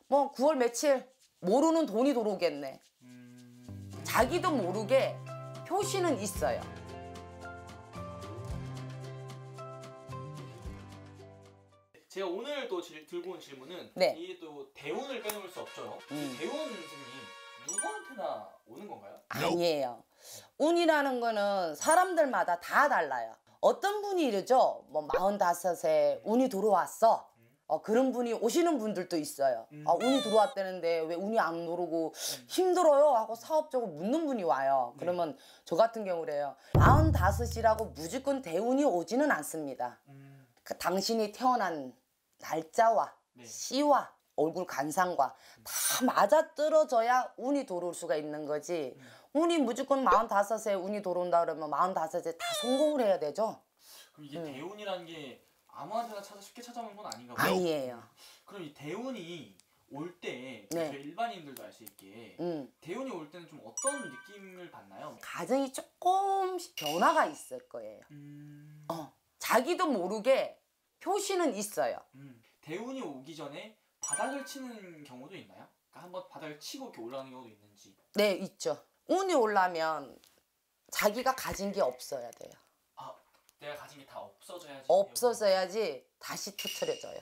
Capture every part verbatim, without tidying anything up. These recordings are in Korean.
뭐 구월 며칠 모르는 돈이 들어오겠네. 음... 자기도 모르게 표시는 있어요. 제가 오늘 또 질, 들고 온 질문은 네. 이게 또 대운을 빼놓을 수 없죠. 음. 대운 선생님 누구한테나 오는 건가요? 아니에요. 운이라는 거는 사람들마다 다 달라요. 어떤 분이 이러죠. 뭐 마흔다섯에 운이 들어왔어. 어, 그런 분이 오시는 분들도 있어요. 음. 아, 운이 들어왔다는데 왜 운이 안 오르고 힘들어요? 하고 사업적으로 묻는 분이 와요. 네. 그러면 저 같은 경우래요. 마흔다섯이라고 무조건 대운이 오지는 않습니다. 음. 그 당신이 태어난 날짜와 네. 시와 얼굴 간상과 다 맞아떨어져야 운이 들어올 수가 있는 거지. 음. 운이 무조건 마흔다섯에 운이 들어온다 그러면 마흔다섯에 다 성공을 해야 되죠? 그럼 이게 음. 대운이라는 게 아무한테나 찾아 쉽게 찾아오는 건 아닌가 봐요? 아니에요. 그럼 이 대운이 올 때 네. 저희 일반인들도 알 수 있게 음. 대운이 올 때는 좀 어떤 느낌을 받나요? 가정이 조금씩 변화가 있을 거예요. 음... 어, 자기도 모르게 표시는 있어요. 음. 대운이 오기 전에 바닥을 치는 경우도 있나요? 그러니까 한번 바닥을 치고 이렇게 올라가는 경우도 있는지. 네, 있죠. 운이 올라면 자기가 가진 게 없어야 돼요. 아, 내가 가진 게 다 없어져야지. 없어져야지 다시 터트려져요.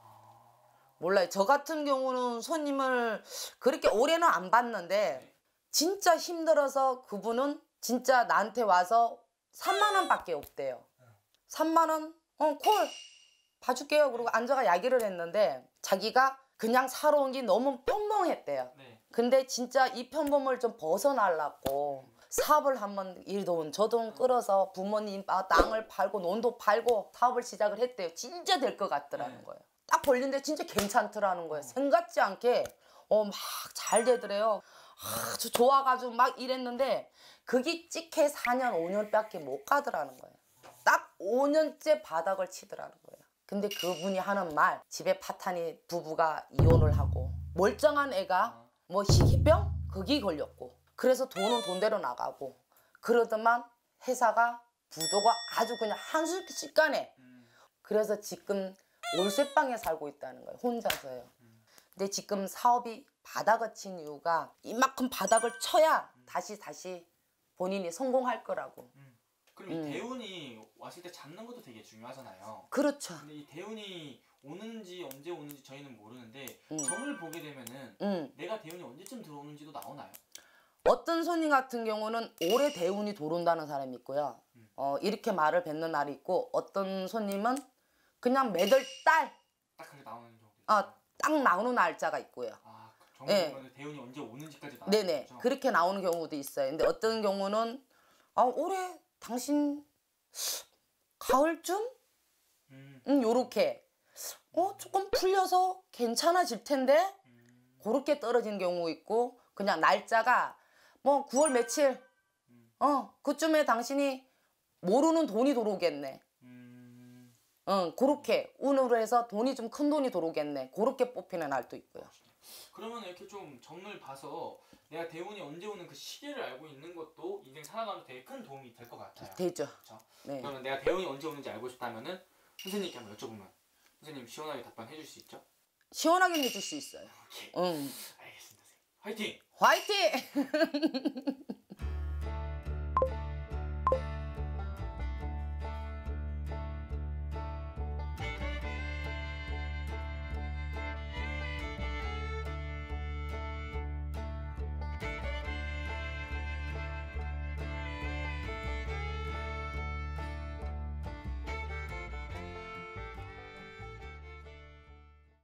몰라요. 저 같은 경우는 손님을 그렇게 오래는 안 봤는데 네. 진짜 힘들어서 그분은 진짜 나한테 와서 삼만 원밖에 없대요. 삼만 원? 어, 콜! 봐줄게요. 그러고 앉아가 이야기를 했는데 자기가 그냥 살아온 게 너무 평범했대요. 네. 근데 진짜 이 평범을 좀 벗어나려고 사업을 한번 이 돈 저 돈 끌어서 부모님 아, 땅을 팔고 논도 팔고 사업을 시작을 했대요. 진짜 될 것 같더라는 네. 거예요. 딱 벌린데 진짜 괜찮더라는 거예요. 생각지 않게 어, 막 잘 되더래요. 아주 좋아가지고 막 이랬는데 그게 찍해 사 년 오 년밖에 못 가더라는 거예요. 딱 오 년째 바닥을 치더라는 거예요. 근데 그분이 하는 말, 집에 파탄이 부부가 이혼을 하고 멀쩡한 애가 뭐 희귀병? 거기 걸렸고 그래서 돈은 돈대로 나가고 그러더만 회사가 부도가 아주 그냥 한순간에 그래서 지금 월세방에 살고 있다는 거예요. 혼자서요. 근데 지금 사업이 바닥을 친 이유가 이만큼 바닥을 쳐야 다시 다시 본인이 성공할 거라고. 그럼 이 대운이 왔을 때 잡는 것도 되게 중요하잖아요. 그렇죠. 근데 이 대운이 오는지 언제 오는지 저희는 모르는데 음. 점을 보게 되면은 음. 내가 대운이 언제쯤 들어오는지도 나오나요? 어떤 손님 같은 경우는 올해 대운이 들어온다는 사람이 있고요. 음. 어, 이렇게 말을 뱉는 날이 있고 어떤 손님은 그냥 매달 달 딱 그렇게 나오는 경우도 있어요. 어, 딱 나오는 날짜가 있고요. 아, 점을 네. 보면 대운이 언제 오는지까지 나오는 네네. 거죠? 그렇게 나오는 경우도 있어요. 근데 어떤 경우는 아, 올해 당신 가을쯤? 음. 음, 요렇게 어, 조금 풀려서 괜찮아질 텐데 음. 그렇게 떨어지는 경우 있고 그냥 날짜가 뭐 구월 며칠 어, 그쯤에 당신이 모르는 돈이 들어오겠네. 음. 응, 그렇게 운으로 해서 돈이 좀 큰 돈이 들어오겠네. 그렇게 뽑히는 날도 있고요. 그러면 이렇게 좀 점을 봐서 내가 대운이 언제 오는 그 시기를 알고 있는 것도 인생 살아가면서 되게 큰 도움이 될 것 같아요. 되죠. 그렇죠? 네. 그러면 내가 대운이 언제 오는지 알고 싶다면은 선생님께 한번 여쭤보면 선생님 시원하게 답변해 줄 수 있죠? 시원하게 해줄 수 있어요. 오케이. 응. 알겠습니다. 선생님. 화이팅! 화이팅!